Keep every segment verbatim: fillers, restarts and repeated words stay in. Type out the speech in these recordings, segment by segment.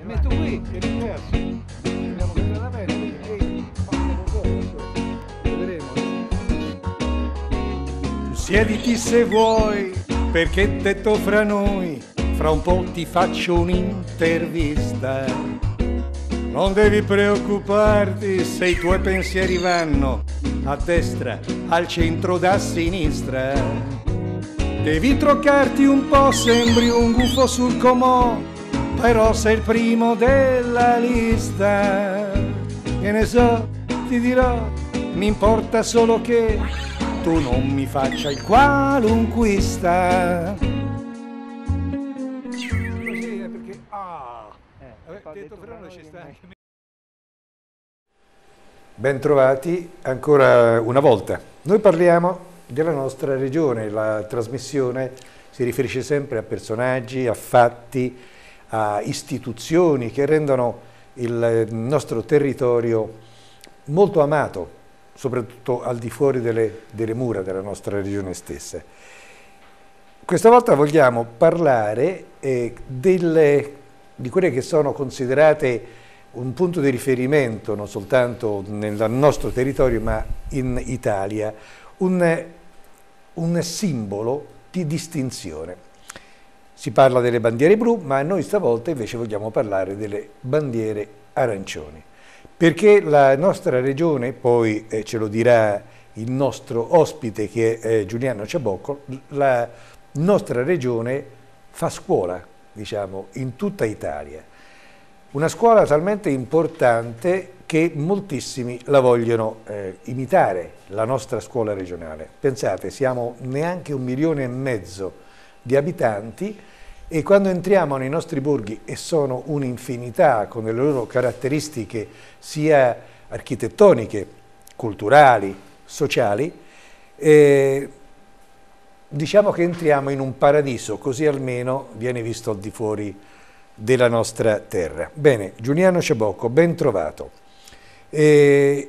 Mi metto qui, che è diverso. Vediamo che andrà bene, perché qui facciamo poco, vedremo. Siediti se vuoi, perché detto fra noi, fra un po' ti faccio un'intervista. Non devi preoccuparti se i tuoi pensieri vanno a destra, al centro, da sinistra. Devi troccarti un po', sembri un gufo sul comò, però sei il primo della lista. Che ne so, ti dirò, mi importa solo che tu non mi faccia il qualunquista. Così è perché... Ah! Eh, detto fra noi ci sta anche... Bentrovati ancora una volta. Noi parliamo della nostra regione, la trasmissione si riferisce sempre a personaggi, a fatti, a istituzioni che rendono il nostro territorio molto amato, soprattutto al di fuori delle, delle mura della nostra regione stessa. Questa volta vogliamo parlare eh, delle, di quelle che sono considerate un punto di riferimento non soltanto nel nostro territorio ma in Italia, un, un simbolo di distinzione. Si parla delle bandiere blu, ma noi stavolta invece vogliamo parlare delle bandiere arancioni, perché la nostra regione, poi eh, ce lo dirà il nostro ospite che è eh, Giuliano Ciabocco, la nostra regione fa scuola, diciamo, in tutta Italia. Una scuola talmente importante che moltissimi la vogliono eh, imitare, la nostra scuola regionale. Pensate, siamo neanche un milione e mezzo di abitanti e quando entriamo nei nostri borghi, e sono un'infinità con le loro caratteristiche sia architettoniche, culturali, sociali, eh, diciamo che entriamo in un paradiso, così almeno viene visto al di fuori della nostra terra. Bene, Giuliano Ciabocco, ben trovato. Eh,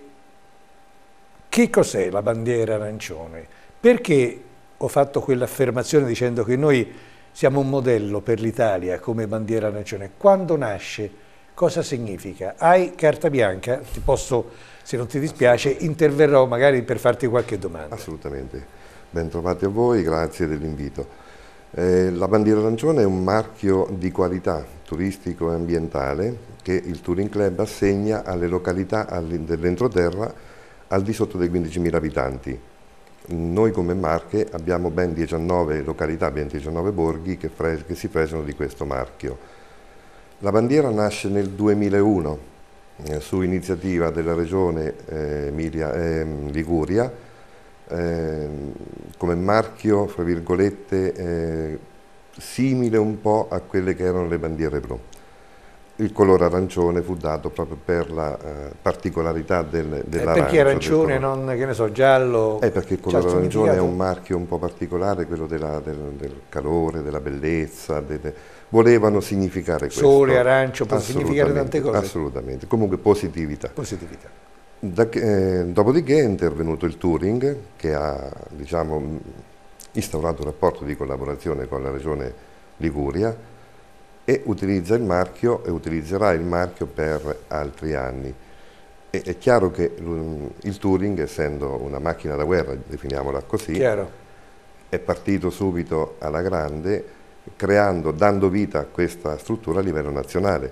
che cos'è la bandiera arancione? Perché ho fatto quell'affermazione dicendo che noi siamo un modello per l'Italia come bandiera arancione? Quando nasce? Cosa significa? Hai carta bianca? Ti posso, se non ti dispiace, interverrò magari per farti qualche domanda. Assolutamente. Ben trovati a voi, grazie dell'invito. Eh, la bandiera arancione è un marchio di qualità turistico e ambientale che il Touring Club assegna alle località dell'entroterra al di sotto dei quindicimila abitanti. Noi come Marche abbiamo ben diciannove località, ben diciannove borghi che, che si fregiano di questo marchio. La bandiera nasce nel duemilauno eh, su iniziativa della regione eh, Emilia, eh, Liguria, Eh, come marchio, fra virgolette, eh, simile un po' a quelle che erano le bandiere blu. Il colore arancione fu dato proprio per la eh, particolarità del, dell'arancio. Perché arancione, non, che ne so, giallo? Eh, perché il colore arancione è un marchio un po' particolare, quello della, del, del calore, della bellezza, delle, volevano significare questo. Sole, arancio, può significare tante cose? Assolutamente, comunque positività. Positività. Da, eh, dopodiché è intervenuto il Touring che ha diciamo, instaurato un rapporto di collaborazione con la regione Liguria e utilizza il marchio e utilizzerà il marchio per altri anni. E, è chiaro che il Touring, essendo una macchina da guerra, definiamola così, Chiaro. è partito subito alla grande, creando, dando vita a questa struttura a livello nazionale.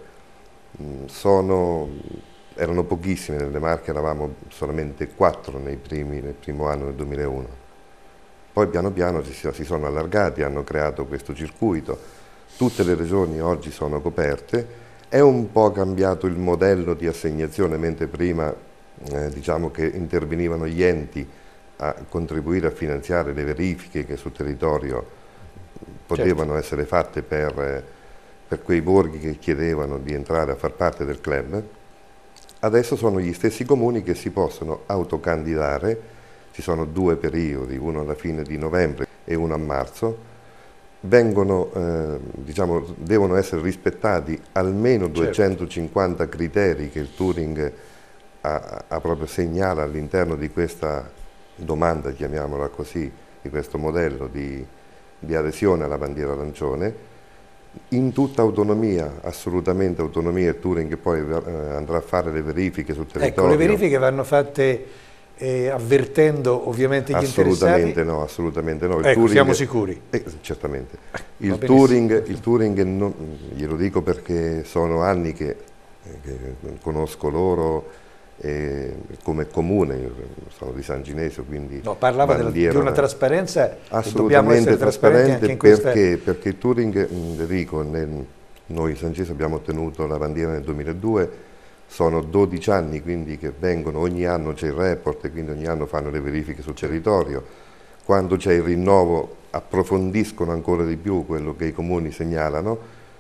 Sono Erano pochissime nelle Marche, eravamo solamente quattro nei primi, nel primo anno del duemilauno. Poi piano piano si, si sono allargati, hanno creato questo circuito. Tutte le regioni oggi sono coperte. È un po' cambiato il modello di assegnazione, mentre prima eh, diciamo che intervenivano gli enti a contribuire a finanziare le verifiche che sul territorio potevano certo. essere fatte per, eh, per quei borghi che chiedevano di entrare a far parte del club. Adesso sono gli stessi comuni che si possono autocandidare, ci sono due periodi, uno alla fine di novembre e uno a marzo, vengono, eh, diciamo, devono essere rispettati almeno certo. duecentocinquanta criteri che il Touring ha, ha proprio segnala all'interno di questa domanda, chiamiamola così, di questo modello di, di adesione alla bandiera arancione. in tutta autonomia, assolutamente autonomia. Il Touring poi eh, andrà a fare le verifiche sul territorio. Ecco, le verifiche vanno fatte eh, avvertendo ovviamente gli assolutamente interessati? No, assolutamente no. Il ecco, touring, siamo sicuri? Eh, certamente. Il touring, il touring non, glielo dico perché sono anni che, che conosco loro, eh, come comune, io sono di San Ginesio, quindi no, parlava della, di una trasparenza, assolutamente trasparente, anche in perché, questa... perché il touring, Enrico, nel, noi San Ginesio abbiamo ottenuto la bandiera nel duemiladue, sono dodici anni quindi che vengono, ogni anno c'è il report e quindi ogni anno fanno le verifiche sul territorio, quando c'è il rinnovo approfondiscono ancora di più quello che i comuni segnalano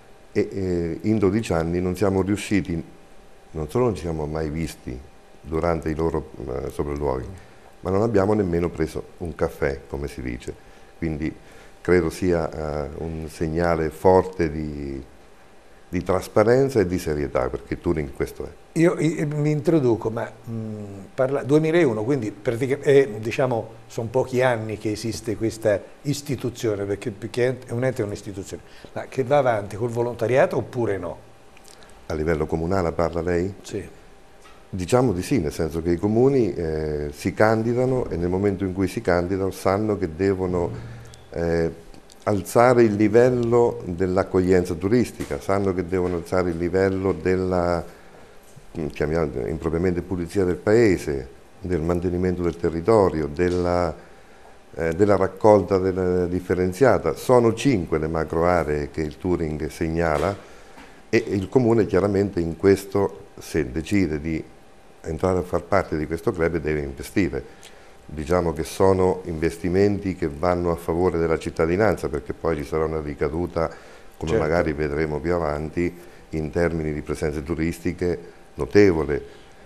e eh, in dodici anni non siamo riusciti, non solo non ci siamo mai visti durante i loro eh, sopralluoghi, ma non abbiamo nemmeno preso un caffè, come si dice, quindi credo sia eh, un segnale forte di, di trasparenza e di serietà, perché il touring questo è. Io, io mi introduco, ma mh, parla, duemilauno, quindi praticamente, eh, diciamo, sono pochi anni che esiste questa istituzione, perché più che un ente è un'istituzione, ma che va avanti col volontariato oppure no? A livello comunale parla lei? Sì. Diciamo di sì, nel senso che i comuni eh, si candidano e nel momento in cui si candidano sanno che devono eh, alzare il livello dell'accoglienza turistica, sanno che devono alzare il livello della, chiamiamo impropriamente, pulizia del paese, del mantenimento del territorio, della, eh, della raccolta della differenziata. Sono cinque le macro aree che il touring segnala e il comune chiaramente in questo, se decide di entrare a far parte di questo club, deve investire. Diciamo che sono investimenti che vanno a favore della cittadinanza, perché poi ci sarà una ricaduta, come certo. magari vedremo più avanti, in termini di presenze turistiche notevole.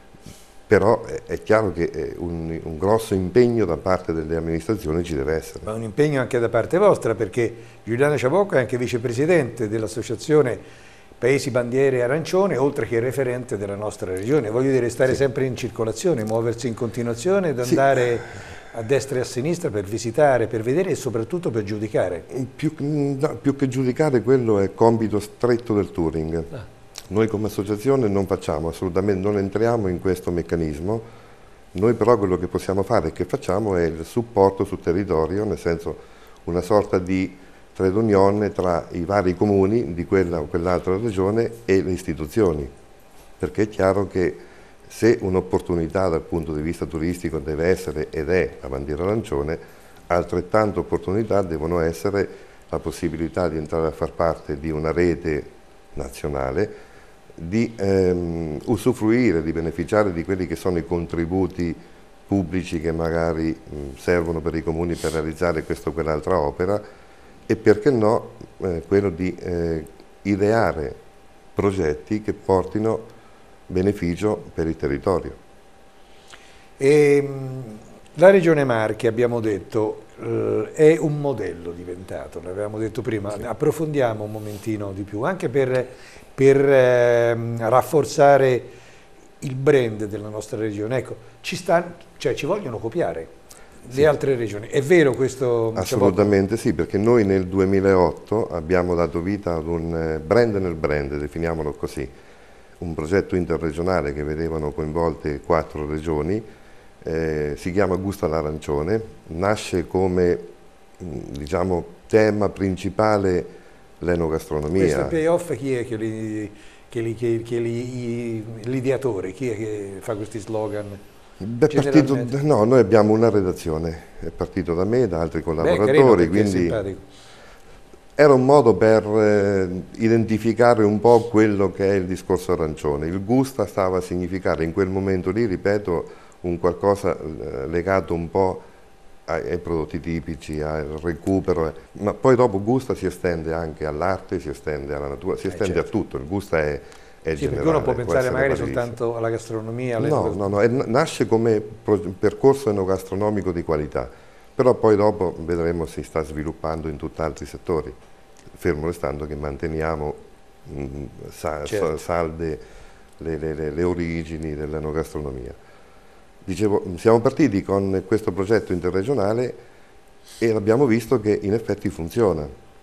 Però è, è chiaro che un, un grosso impegno da parte delle amministrazioni ci deve essere. Ma un impegno anche da parte vostra, perché Giuliano Ciabocco è anche vicepresidente dell'associazione Paesi Bandiere Arancione, oltre che referente della nostra regione. Voglio dire, stare sì. sempre in circolazione, muoversi in continuazione ed andare sì. a destra e a sinistra per visitare, per vedere e soprattutto per giudicare. Più, no, più che giudicare, quello è compito stretto del touring. Ah. Noi come associazione non facciamo assolutamente, non entriamo in questo meccanismo. Noi però quello che possiamo fare e che facciamo è il supporto sul territorio, nel senso una sorta di trade union tra i vari comuni di quella o quell'altra regione e le istituzioni, perché è chiaro che se un'opportunità dal punto di vista turistico deve essere ed è la bandiera arancione, altrettante opportunità devono essere la possibilità di entrare a far parte di una rete nazionale, di ehm, usufruire, di beneficiare di quelli che sono i contributi pubblici che magari mh, servono per i comuni per realizzare questa o quell'altra opera, e perché no eh, quello di eh, ideare progetti che portino beneficio per il territorio. E, mh, la Regione Marche, abbiamo detto, eh, è un modello diventato, l'avevamo detto prima, sì. Approfondiamo un momentino di più, anche per, per eh, rafforzare il brand della nostra regione. Ecco, ci, sta, cioè, ci vogliono copiare le sì. altre regioni. È vero questo? Assolutamente sì, perché noi nel duemilaotto abbiamo dato vita ad un brand nel brand, definiamolo così, un progetto interregionale che vedevano coinvolte quattro regioni, eh, si chiama Gusta l'Arancione, nasce come diciamo, tema principale l'enogastronomia. Questo payoff chi è che li, che li, che, che li, l'ideatore, chi è che fa questi slogan? Beh, partito, no, noi abbiamo una redazione, è partito da me, da altri collaboratori, Beh, quindi era un modo per eh, identificare un po' quello che è il discorso arancione. Il gusta stava a significare in quel momento lì, ripeto, un qualcosa eh, legato un po' ai, ai prodotti tipici, al recupero, eh. ma poi dopo gusta si estende anche all'arte, si estende alla natura, si estende eh, certo. a tutto, il gusta è Sì, generale, perché uno può pensare magari soltanto alla gastronomia. No, no, no, nasce come percorso enogastronomico di qualità, però poi dopo vedremo si sta sviluppando in tutt'altri settori, fermo restando che manteniamo mh, sa, certo. salde le, le, le origini dell'enogastronomia. Dicevo, siamo partiti con questo progetto interregionale e abbiamo visto che in effetti funziona.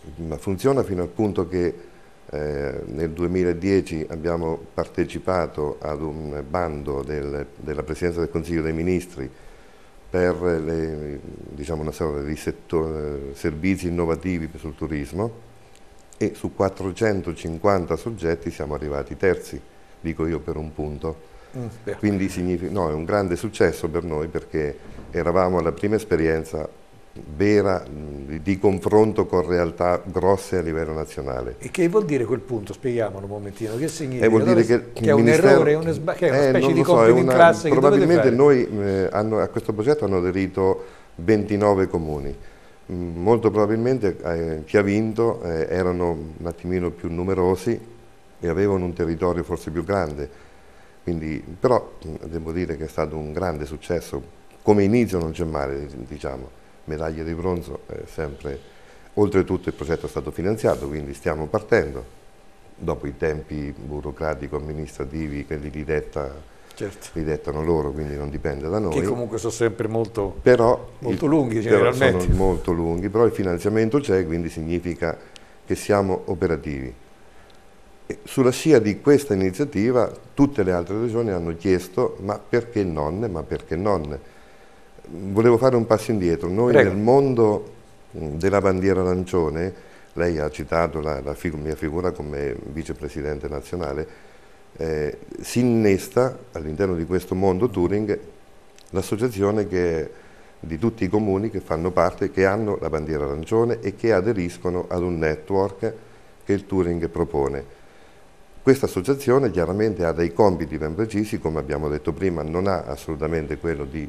ma funziona fino al punto che eh, nel duemiladieci abbiamo partecipato ad un bando del, della Presidenza del Consiglio dei Ministri per le, diciamo una serie di settor, servizi innovativi sul turismo, e su quattrocentocinquanta soggetti siamo arrivati terzi, dico io, per un punto. Mm, Quindi significa, no, è un grande successo per noi, perché eravamo alla prima esperienza vera di, di confronto con realtà grosse a livello nazionale. E che vuol dire quel punto? Spieghiamolo un momentino. Che significa? Eh, vuol dire che, che, che è un ministero, errore, una sba- che è una eh, specie di so, compito una, in classe? probabilmente che noi eh, hanno, a questo progetto hanno aderito ventinove comuni. Mm, molto probabilmente eh, chi ha vinto eh, erano un attimino più numerosi e avevano un territorio forse più grande. Quindi, però devo dire che è stato un grande successo. Come inizio non c'è male, diciamo. Medaglia di bronzo è sempre. Oltretutto il progetto è stato finanziato, quindi stiamo partendo. Dopo i tempi burocratico-amministrativi che li, detta, certo. li dettano loro, quindi non dipende da noi. Che comunque sono sempre molto, però molto il, lunghi generalmente. Sono molto lunghi, però il finanziamento c'è, quindi significa che siamo operativi. E sulla scia di questa iniziativa tutte le altre regioni hanno chiesto ma perché non, ma perché non? Volevo fare un passo indietro. Noi Prego. Nel mondo della bandiera arancione, lei ha citato la, la fig- mia figura come vicepresidente nazionale, eh, si innesta all'interno di questo mondo touring l'associazione che, di tutti i comuni che fanno parte, che hanno la bandiera arancione e che aderiscono ad un network che il touring propone. Questa associazione chiaramente ha dei compiti ben precisi, come abbiamo detto prima, non ha assolutamente quello di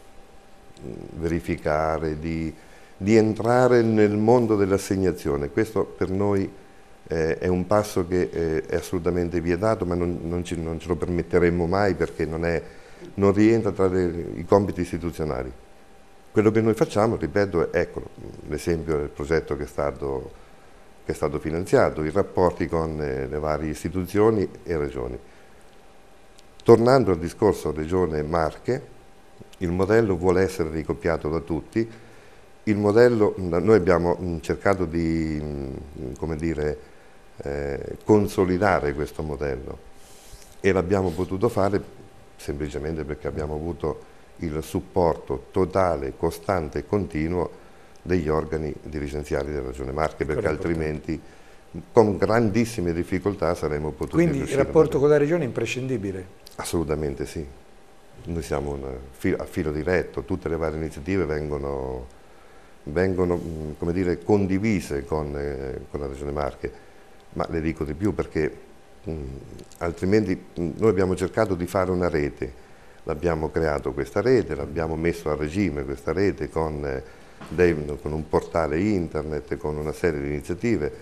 verificare, di, di entrare nel mondo dell'assegnazione. Questo per noi eh, è un passo che eh, è assolutamente vietato, ma non, non, ci, non ce lo permetteremmo mai, perché non, è, non rientra tra le, i compiti istituzionali. Quello che noi facciamo, ripeto, è ecco, l'esempio del progetto che è stato, che è stato finanziato, i rapporti con eh, le varie istituzioni e regioni. Tornando al discorso Regione Marche, il modello vuole essere ricopiato da tutti. Il modello, noi abbiamo cercato di, come dire, eh, consolidare questo modello e l'abbiamo potuto fare semplicemente perché abbiamo avuto il supporto totale, costante e continuo degli organi dirigenziali della Regione Marche, perché altrimenti con grandissime difficoltà saremmo potuti Quindi riuscire. Quindi il rapporto con la Regione è imprescindibile? Assolutamente sì. Noi siamo un filo, a filo diretto, tutte le varie iniziative vengono, vengono come dire, condivise con, eh, con la Regione Marche, ma le dico di più perché mh, altrimenti mh, noi abbiamo cercato di fare una rete, l'abbiamo creato questa rete, l'abbiamo messo a regime questa rete con, eh, dei, con un portale internet, con una serie di iniziative,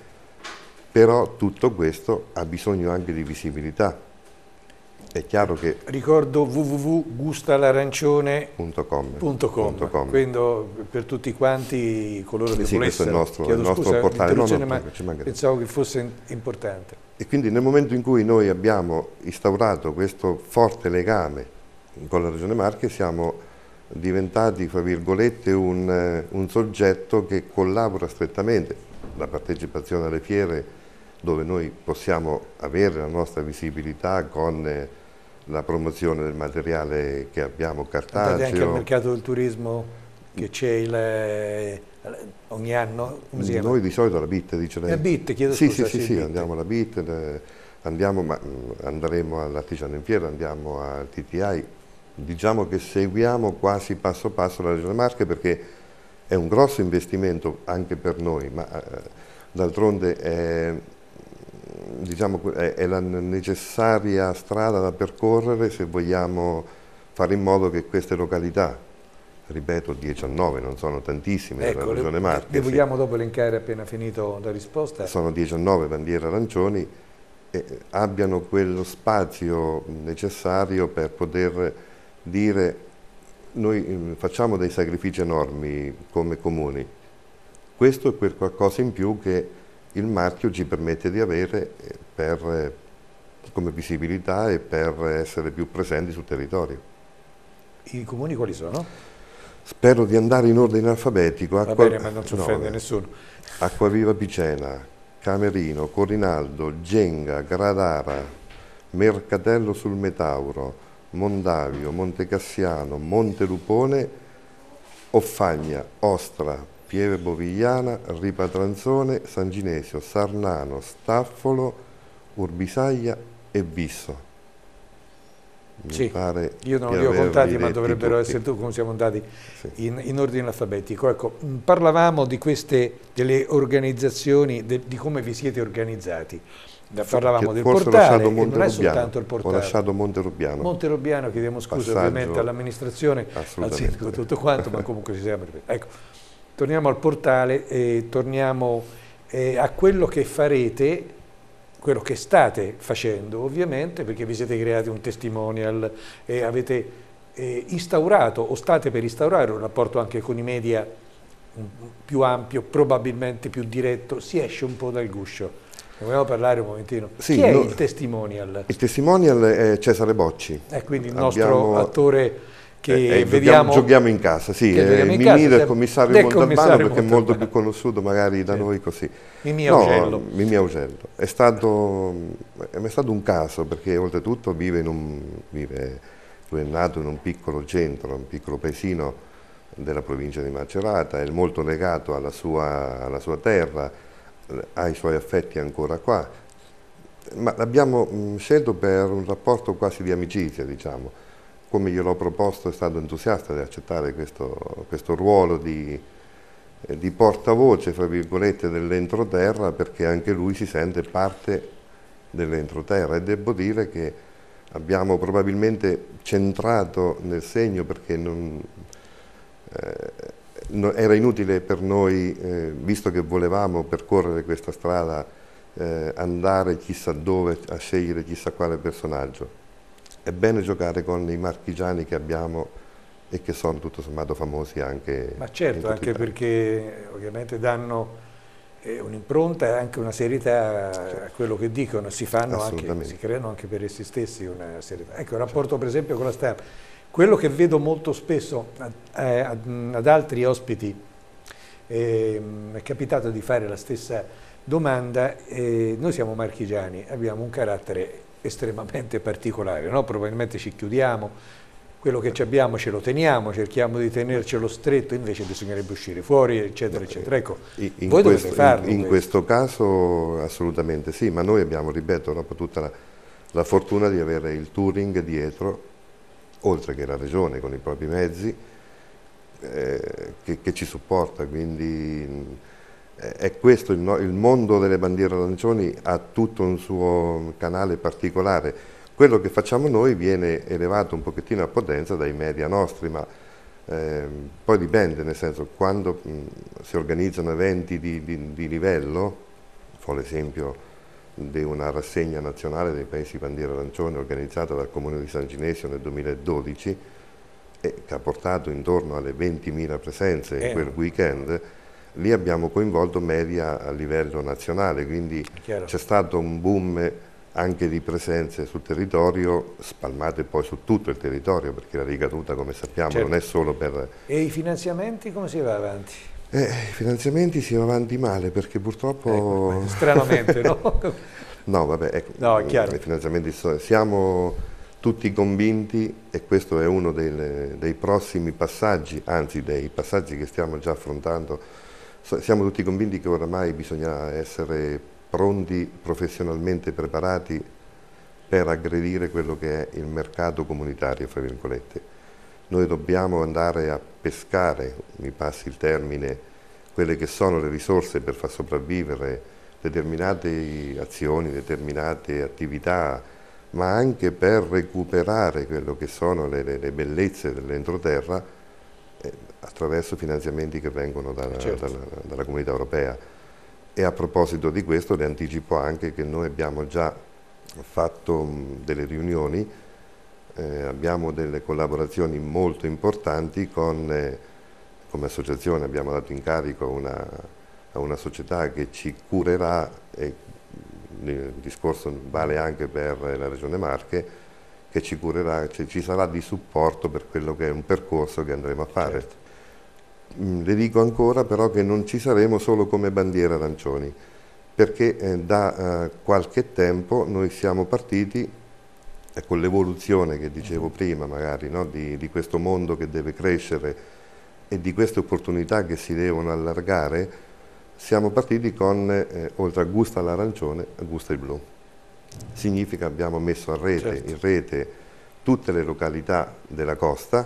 però tutto questo ha bisogno anche di visibilità. È chiaro che... Ricordo w w w punto gustalarancione punto com, quindi per tutti quanti coloro che sì, volessero... Questo è il nostro, il nostro scusa, portale, no, no, ma pensavo che fosse importante. E quindi nel momento in cui noi abbiamo instaurato questo forte legame con la Regione Marche siamo diventati, fra virgolette, un, un soggetto che collabora strettamente. La partecipazione alle fiere, dove noi possiamo avere la nostra visibilità con eh, la promozione del materiale che abbiamo cartaceo. Andate anche al mercato del turismo che c'è il, eh, ogni anno? Come si chiama? Noi di solito alla B I T, dice lei. La B I T, chiedo sì, scusa. Sì, sì, sì, andiamo alla B I T, eh, andiamo, ma, andremo all'Artigiano in Fiera, andiamo al T T I. Diciamo che seguiamo quasi passo passo la Regione Marche perché è un grosso investimento anche per noi, ma eh, d'altronde è... diciamo, è la necessaria strada da percorrere se vogliamo fare in modo che queste località, ripeto diciannove, non sono tantissime ecco, nella Regione Marche. Le vogliamo sì. dopo elencare appena finito la risposta? Sono diciannove bandiere arancioni e abbiano quello spazio necessario per poter dire noi facciamo dei sacrifici enormi come comuni. Questo è quel qualcosa in più che il marchio ci permette di avere per, come visibilità e per essere più presenti sul territorio. I comuni quali sono? Spero di andare in ordine alfabetico. Va Acqua... bene, ma non ci offende no, nessuno. Acquaviva Picena, Camerino, Corinaldo, Genga, Gradara, Mercatello sul Metauro, Mondavio, Montecassiano, Montelupone, Offagna, Ostra, Pieve Bovigliana, Ripatranzone, San Ginesio, Sarnano, Staffolo, Urbisaglia e Bisso. Mi Sì, pare io non di li ho averli contati, ma detti dovrebbero tutti. essere tu, come siamo andati Sì. in, in ordine alfabetico. Ecco, mh, parlavamo di queste, delle organizzazioni, de- di come vi siete organizzati. Da- Parlavamo Che del forse ho portale, lasciato e non è Monterubbiano. soltanto il Ho portale. lasciato Monterubbiano. Monterubbiano, chiediamo scusa Passaggio- ovviamente all'amministrazione, al assolutamente. sindaco, tutto quanto, ma comunque ci siamo. Ecco, torniamo al portale e torniamo eh, a quello che farete, quello che state facendo ovviamente, perché vi siete creati un testimonial e avete eh, instaurato o state per instaurare un rapporto anche con i media un- più ampio, probabilmente più diretto, si esce un po' dal guscio. Ne vogliamo parlare un momentino? Sì, Chi è no- il testimonial? Il testimonial è Cesare Bocci. È quindi il nostro Abbiamo- attore che Eh, eh, vediamo... giochiamo in casa, sì, che eh, vediamo in Mimì casa, del se- commissario del Montalbano, commissario perché è molto Montalbano. più conosciuto magari da Certo. noi così. Mimì No, Augello. Mimì Augello. È stato, è stato un caso, perché oltretutto vive in un, vive, lui è nato in un piccolo centro, un piccolo paesino della provincia di Macerata, è molto legato alla sua, alla sua terra, eh, ha i suoi affetti ancora qua, ma l'abbiamo mh, scelto per un rapporto quasi di amicizia, diciamo. Come gliel'ho proposto è stato entusiasta di accettare questo, questo ruolo di, eh, di portavoce, fra virgolette, dell'entroterra, perché anche lui si sente parte dell'entroterra, e devo dire che abbiamo probabilmente centrato nel segno, perché non, eh, no- era inutile per noi, eh, visto che volevamo percorrere questa strada, eh, andare chissà dove a scegliere chissà quale personaggio. È bene giocare con i marchigiani che abbiamo e che sono tutto sommato famosi anche Ma in certo, tutta anche Italia. perché ovviamente danno eh, un'impronta e anche una serietà a quello che dicono, si fanno anche, Assolutamente. si creano anche per essi stessi una serietà. Ecco, il rapporto per esempio con la stampa, quello che vedo molto spesso ad, eh, ad- ad altri ospiti, eh, è capitato di fare la stessa domanda, eh, noi siamo marchigiani, abbiamo un carattere estremamente particolare, no? Probabilmente ci chiudiamo, quello che ci abbiamo ce lo teniamo, cerchiamo di tenercelo stretto, invece bisognerebbe uscire fuori, eccetera, eccetera. Ecco, In, in voi questo, dovete farlo. in- in questo. questo caso assolutamente sì, ma noi abbiamo, ripeto, dopo tutta la, la fortuna di avere il touring dietro, oltre che la regione con i propri mezzi, eh, che, che ci supporta, quindi eh, è questo il, no- il mondo delle bandiere arancioni, ha tutto un suo canale particolare. Quello che facciamo noi viene elevato un pochettino a potenza dai media nostri, ma ehm, poi dipende, nel senso, quando mh, si organizzano eventi di, di- di livello, fa l'esempio di una rassegna nazionale dei paesi bandiera arancione organizzata dal Comune di San Ginesio nel duemiladodici, e che ha portato intorno alle ventimila presenze in Eh, quel weekend, lì abbiamo coinvolto media a livello nazionale, quindi Chiaro. c'è stato un boom anche di presenze sul territorio, spalmate poi su tutto il territorio, perché la ricaduta, come sappiamo, Certo. non è solo per... E i finanziamenti come si va avanti? Eh, I finanziamenti si va avanti male, perché purtroppo... Ecco, stranamente, no? No, vabbè, ecco, No, è chiaro. i finanziamenti so- siamo tutti convinti, e questo è uno dei, dei prossimi passaggi, anzi dei passaggi che stiamo già affrontando. So- siamo tutti convinti che oramai bisogna essere pronti, professionalmente preparati per aggredire quello che è il mercato comunitario, fra virgolette. Noi dobbiamo andare a pescare, mi passi il termine, quelle che sono le risorse per far sopravvivere determinate azioni, determinate attività, ma anche per recuperare quello che sono le, le, le bellezze dell'entroterra, eh, attraverso finanziamenti che vengono dalla, Certo. dalla, dalla Comunità Europea. E a proposito di questo le anticipo anche che noi abbiamo già fatto mh, delle riunioni, eh, abbiamo delle collaborazioni molto importanti con, eh, come associazione abbiamo dato incarico a una, a una società che ci curerà, e il discorso vale anche per la Regione Marche, che ci curerà, cioè ci sarà di supporto per quello che è un percorso che andremo a fare. Certo. mh, le dico ancora però che non ci saremo solo come bandiera arancioni, perché eh, da eh, qualche tempo noi siamo partiti e con l'evoluzione che dicevo prima magari, no? di, di questo mondo che deve crescere e di queste opportunità che si devono allargare, siamo partiti con, eh, oltre a gusta l'arancione, gusta il blu. Significa abbiamo messo a rete, certo. in rete tutte le località della costa,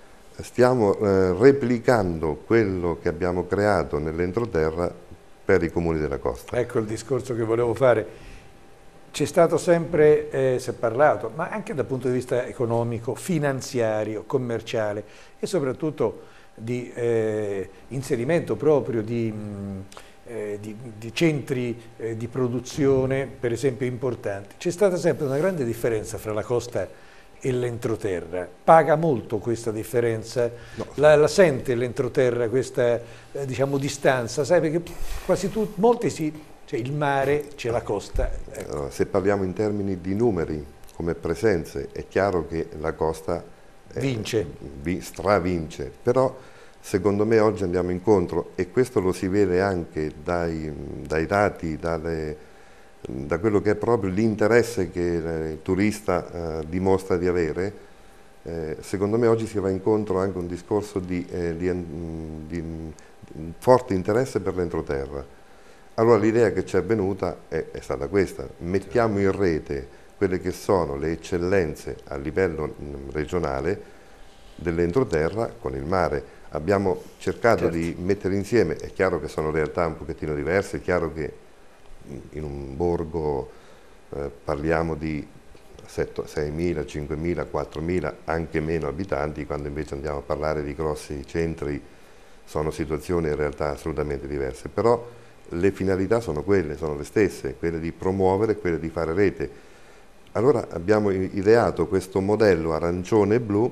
stiamo eh, replicando quello che abbiamo creato nell'entroterra per i comuni della costa. Ecco il discorso che volevo fare. C'è stato sempre, eh, si è parlato, ma anche dal punto di vista economico, finanziario, commerciale e soprattutto di eh, inserimento proprio di, mh, eh, di, di centri eh, di produzione, per esempio, importanti. C'è stata sempre una grande differenza fra la costa e l'entroterra. Paga molto questa differenza? No. La, la sente l'entroterra questa eh, diciamo, distanza? Sai, perché quasi tutti, molti si... Cioè il mare, c'è la costa. Ecco. Allora, se parliamo in termini di numeri, come presenze, è chiaro che la costa eh, vince, vi, stravince, però secondo me oggi andiamo incontro, e questo lo si vede anche dai, dai dati, dalle, da quello che è proprio l'interesse che il turista eh, dimostra di avere. Eh, secondo me oggi si va incontro anche a un discorso di, eh, di, di, di forte interesse per l'entroterra. Allora l'idea che ci è venuta è, è stata questa: mettiamo in rete quelle che sono le eccellenze a livello mh, regionale dell'entroterra con il mare. Abbiamo cercato certo. di mettere insieme, è chiaro che sono realtà un pochettino diverse, è chiaro che in un borgo eh, parliamo di seimila, cinquemila, quattromila, anche meno abitanti, quando invece andiamo a parlare di grossi centri sono situazioni in realtà assolutamente diverse. Però le finalità sono quelle, sono le stesse, quelle di promuovere, quelle di fare rete. Allora abbiamo ideato questo modello arancione e blu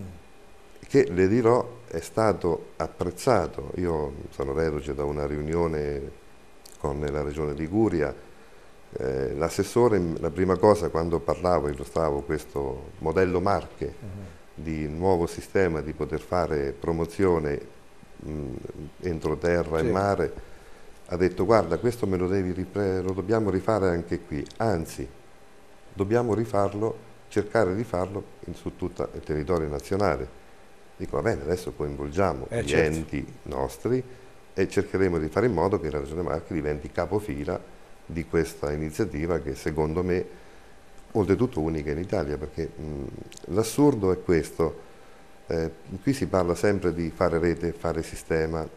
che, le dirò, è stato apprezzato. Io sono reduce da una riunione con la Regione Liguria, eh, l'assessore, la prima cosa quando parlavo, illustravo questo modello Marche uh-huh. di nuovo sistema di poter fare promozione mh, entroterra sì. e mare, ha detto: guarda, questo me lo, devi lo dobbiamo rifare anche qui, anzi dobbiamo rifarlo, cercare di farlo in, su tutto il territorio nazionale. Dico: va bene, adesso coinvolgiamo eh, gli certo. enti nostri e cercheremo di fare in modo che la Regione Marche diventi capofila di questa iniziativa che secondo me oltretutto unica in Italia, perché l'assurdo è questo, eh, qui si parla sempre di fare rete, fare sistema,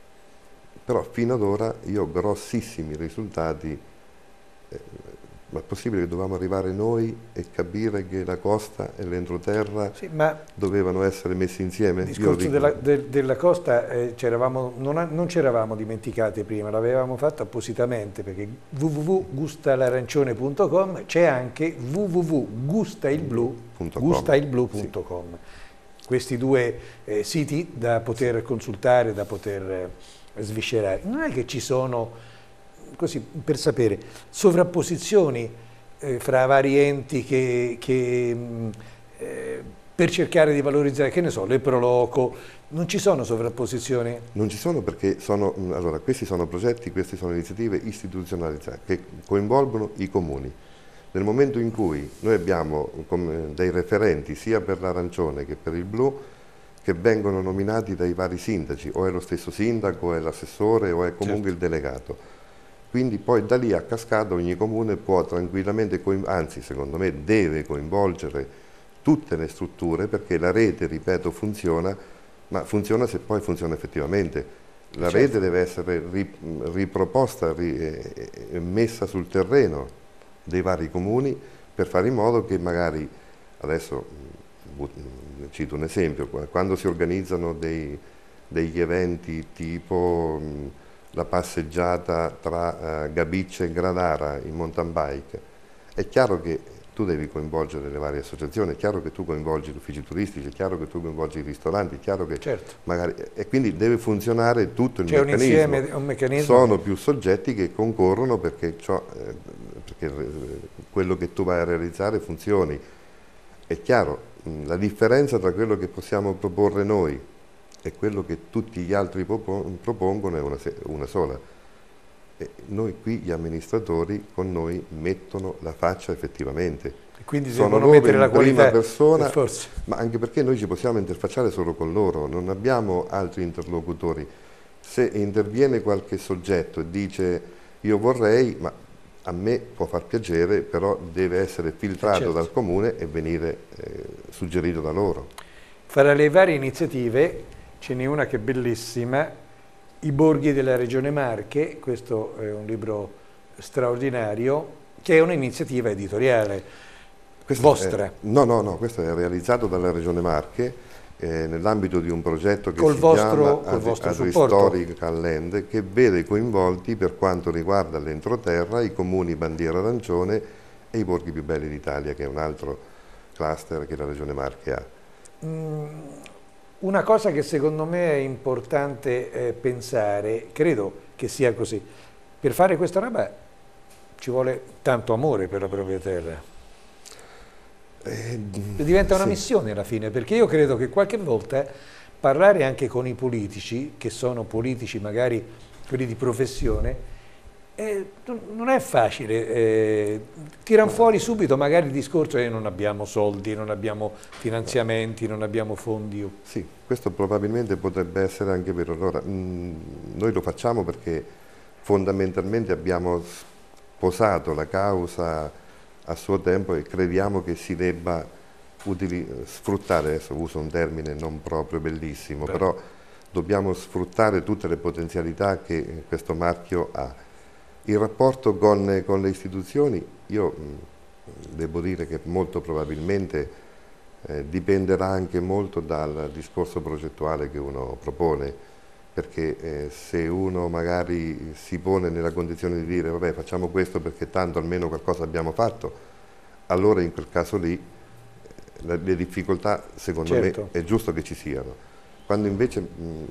però fino ad ora io ho grossissimi risultati, eh, ma è possibile che dovevamo arrivare noi e capire che la costa e l'entroterra sì, dovevano essere messi insieme? Il discorso della, de, della costa eh, non, non ci eravamo dimenticati prima, l'avevamo fatto appositamente, perché w w w punto gusta l'arancione punto com, c'è anche w w w punto gustailblu punto com. Sì. Questi due eh, siti da poter consultare, da poter eh, sviscerare. Non è che ci sono, così per sapere, sovrapposizioni eh, fra vari enti che, che mh, eh, per cercare di valorizzare, che ne so, le Proloco, non ci sono sovrapposizioni? Non ci sono, perché sono, allora, questi sono progetti, queste sono iniziative istituzionalizzate che coinvolgono i comuni. Nel momento in cui noi abbiamo dei referenti sia per l'arancione che per il blu, che vengono nominati dai vari sindaci, o è lo stesso sindaco, o è l'assessore, o è comunque certo. il delegato. Quindi poi da lì a cascata ogni comune può tranquillamente, anzi secondo me deve coinvolgere tutte le strutture, perché la rete, ripeto, funziona, ma funziona se poi funziona effettivamente. La certo. rete deve essere riproposta, ri, messa sul terreno dei vari comuni, per fare in modo che magari, adesso cito un esempio, quando si organizzano dei, degli eventi tipo la passeggiata tra uh, Gabicce e Granara in mountain bike, è chiaro che tu devi coinvolgere le varie associazioni, è chiaro che tu coinvolgi gli uffici turistici, è chiaro che tu coinvolgi i ristoranti, è chiaro che certo. magari, e quindi deve funzionare tutto il C'è meccanismo. Un insieme, un meccanismo. Sono più soggetti che concorrono perché, ciò, eh, perché quello che tu vai a realizzare funzioni. È chiaro, mh, la differenza tra quello che possiamo proporre noi e quello che tutti gli altri propongono è una, una sola. E noi qui, gli amministratori, con noi mettono la faccia effettivamente. E quindi sono devono loro mettere in la qualità prima persona, per forza. ma anche perché noi ci possiamo interfacciare solo con loro, non abbiamo altri interlocutori. Se interviene qualche soggetto e dice io vorrei, ma a me può far piacere, però deve essere filtrato certo. dal comune e venire eh, suggerito da loro. Fra le varie iniziative ce n'è una che è bellissima, I borghi della Regione Marche, questo è un libro straordinario, che è un'iniziativa editoriale Questo vostra. È, no, no, no, questo è realizzato dalla Regione Marche eh, nell'ambito di un progetto che col si vostro, chiama col Agri-Historical Land, che vede coinvolti per quanto riguarda l'entroterra i comuni bandiera arancione e i borghi più belli d'Italia, che è un altro cluster che la Regione Marche ha. Mm. Una cosa che secondo me è importante eh, pensare, credo che sia così, per fare questa roba ci vuole tanto amore per la propria terra. Eh, Diventa una sì. missione alla fine, perché io credo che qualche volta parlare anche con i politici, che sono politici magari quelli di professione, eh, non è facile, eh, tirano fuori subito magari il discorso che eh, non abbiamo soldi, non abbiamo finanziamenti, non abbiamo fondi. Sì, questo probabilmente potrebbe essere anche vero. Allora, mh, noi lo facciamo perché fondamentalmente abbiamo sposato la causa a suo tempo e crediamo che si debba sfruttare, adesso uso un termine non proprio bellissimo, Beh. però dobbiamo sfruttare tutte le potenzialità che questo marchio ha. Il rapporto con, con le istituzioni, io mh, devo dire che molto probabilmente eh, dipenderà anche molto dal discorso progettuale che uno propone, perché eh, se uno magari si pone nella condizione di dire vabbè facciamo questo perché tanto almeno qualcosa abbiamo fatto, allora in quel caso lì eh, le, le difficoltà secondo certo. me è giusto che ci siano. Quando invece mh,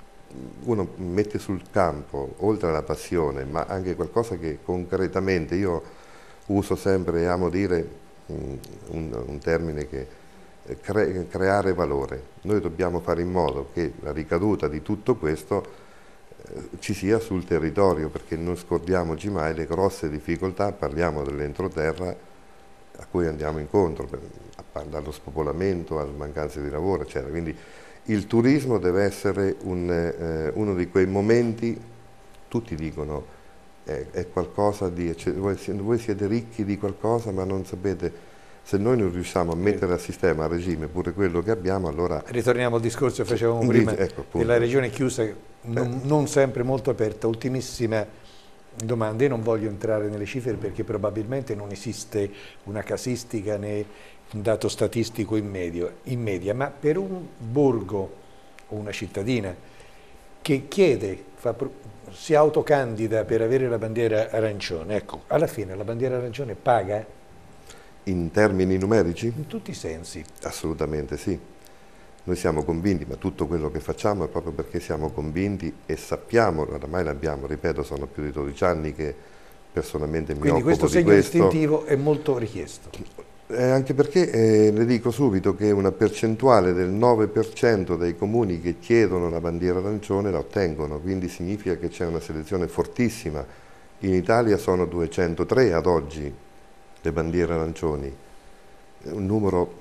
uno mette sul campo, oltre alla passione, ma anche qualcosa che concretamente, io uso sempre e amo dire un, un, un termine che è cre, creare valore. Noi dobbiamo fare in modo che la ricaduta di tutto questo eh, ci sia sul territorio, perché non scordiamoci mai le grosse difficoltà, parliamo dell'entroterra a cui andiamo incontro, per, dallo spopolamento alla mancanza di lavoro, eccetera. Quindi, il turismo deve essere un, eh, uno di quei momenti, tutti dicono, è, è qualcosa di, cioè, voi, voi siete ricchi di qualcosa ma non sapete, se noi non riusciamo a mettere a sistema, a regime, pure quello che abbiamo, allora... Ritorniamo al discorso che facevamo prima, ecco, della regione chiusa, non, non sempre molto aperta. Ultimissima domanda, io non voglio entrare nelle cifre perché probabilmente non esiste una casistica né un dato statistico in, medio, in media, ma per un borgo o una cittadina che chiede, fa, si autocandida per avere la bandiera arancione, ecco, alla fine la bandiera arancione paga? In termini numerici? In tutti i sensi. Assolutamente sì. Noi siamo convinti, ma tutto quello che facciamo è proprio perché siamo convinti e sappiamo, oramai l'abbiamo, ripeto, sono più di dodici anni che personalmente mi Quindi occupo questo di questo. segno distintivo è molto richiesto. Eh, anche perché eh, le dico subito che una percentuale del nove per cento dei comuni che chiedono la bandiera arancione la ottengono, quindi significa che c'è una selezione fortissima. In Italia sono duecentotre ad oggi le bandiere arancioni, un numero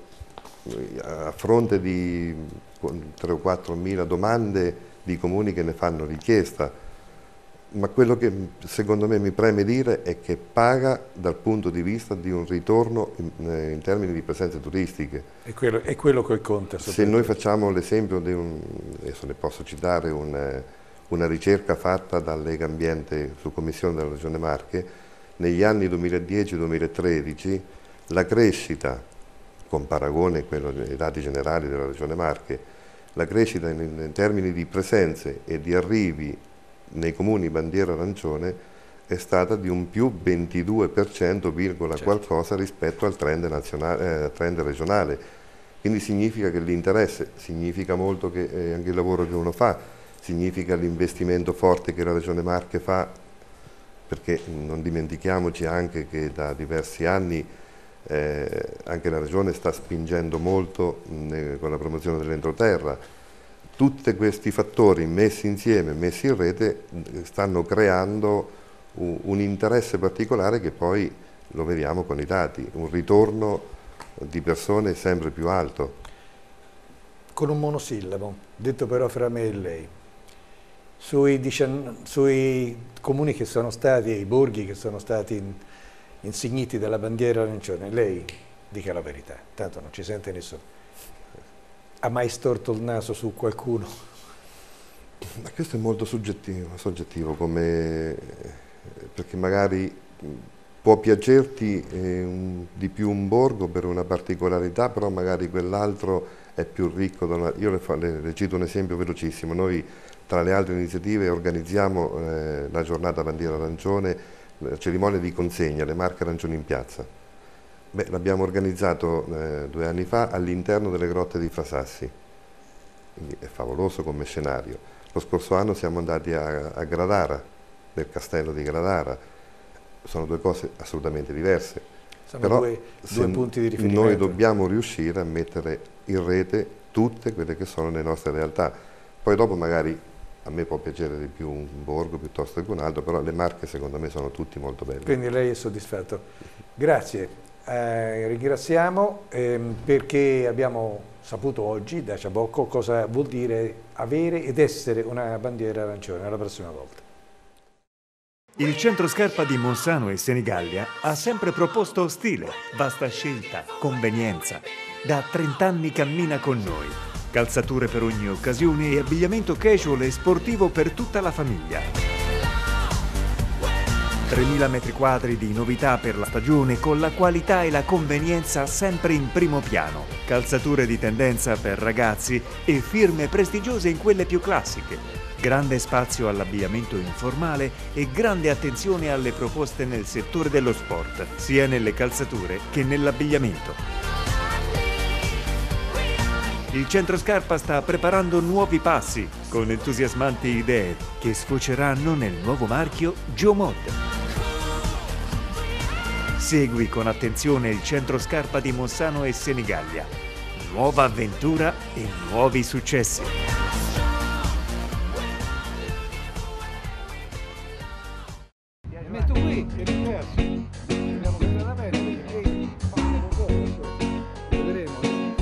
a fronte di tre o quattro mila domande di comuni che ne fanno richiesta. Ma quello che secondo me mi preme dire è che paga dal punto di vista di un ritorno in, in termini di presenze turistiche. È quello, è quello che conta. Se noi facciamo l'esempio di un, adesso ne posso citare un, una ricerca fatta da Legambiente su commissione della Regione Marche, negli anni duemiladieci duemilatredici la crescita, con paragone a quello dei dati generali della Regione Marche, la crescita in, in termini di presenze e di arrivi nei comuni bandiera arancione è stata di un più ventidue per cento, virgola certo. qualcosa rispetto al trend, nazionale, eh, trend regionale. Quindi significa che l'interesse, significa molto che eh, anche il lavoro che uno fa, significa l'investimento forte che la Regione Marche fa, perché non dimentichiamoci anche che da diversi anni eh, anche la Regione sta spingendo molto mh, con la promozione dell'entroterra. tutti questi fattori messi insieme, messi in rete, stanno creando un, un interesse particolare che poi lo vediamo con i dati, un ritorno di persone sempre più alto. Con un monosillabo, detto però fra me e lei, sui, dician, sui comuni che sono stati, i borghi che sono stati in, insigniti della bandiera arancione, lei dica la verità, tanto non ci sente nessuno. Ha mai storto il naso su qualcuno? Ma questo è molto soggettivo, soggettivo come, perché magari può piacerti eh, un, di più un borgo per una particolarità, però magari quell'altro è più ricco. Una, io le, fa, le, le cito un esempio velocissimo. Noi tra le altre iniziative organizziamo eh, la giornata bandiera arancione, la cerimonia di consegna, le marche arancioni in piazza. L'abbiamo organizzato eh, due anni fa all'interno delle grotte di Frasassi, quindi è favoloso come scenario. Lo scorso anno siamo andati a, a Gradara, nel castello di Gradara. Sono due cose assolutamente diverse. Sono Però due, due punti di riferimento. Noi dobbiamo riuscire a mettere in rete tutte quelle che sono le nostre realtà. Poi dopo magari a me può piacere di più un borgo piuttosto che un altro, però le Marche secondo me sono tutte molto belle. Quindi lei è soddisfatto. Grazie. Eh, ringraziamo ehm, perché abbiamo saputo oggi da Ciabocco cosa vuol dire avere ed essere una bandiera arancione. Alla prossima volta. Il centro scarpa di Monsanto e Senigallia ha sempre proposto stile, vasta scelta, convenienza. Da trent'anni cammina con noi. Calzature per ogni occasione e abbigliamento casual e sportivo per tutta la famiglia. tremila metri quadri di novità per la stagione con la qualità e la convenienza sempre in primo piano. Calzature di tendenza per ragazzi e firme prestigiose in quelle più classiche. Grande spazio all'abbigliamento informale e grande attenzione alle proposte nel settore dello sport, sia nelle calzature che nell'abbigliamento. Il centro scarpa sta preparando nuovi passi con entusiasmanti idee che sfoceranno nel nuovo marchio Geomod. Segui con attenzione il centro scarpa di Monsanto e Senigallia. Nuova avventura e nuovi successi. Mi metto qui, che ringrazio. Vediamo che sarà bene, perché ehi, facciamo poco, vedremo.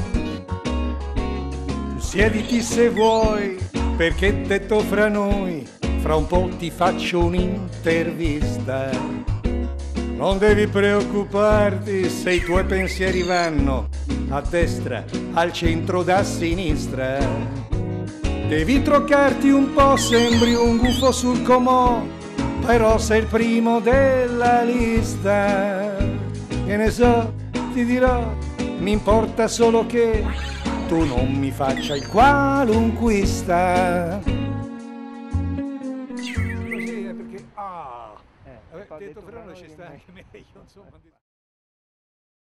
Siediti se vuoi, perché detto fra noi, fra un po' ti faccio un'intervista. Non devi preoccuparti se i tuoi pensieri vanno a destra, al centro, da sinistra. Devi troccarti un po', sembri un gufo sul comò, però sei il primo della lista. Che ne so, ti dirò, mi importa solo che tu non mi faccia il qualunquista. Così è perché... Ah! Eh, detto fra noi ci sta anche meglio, insomma.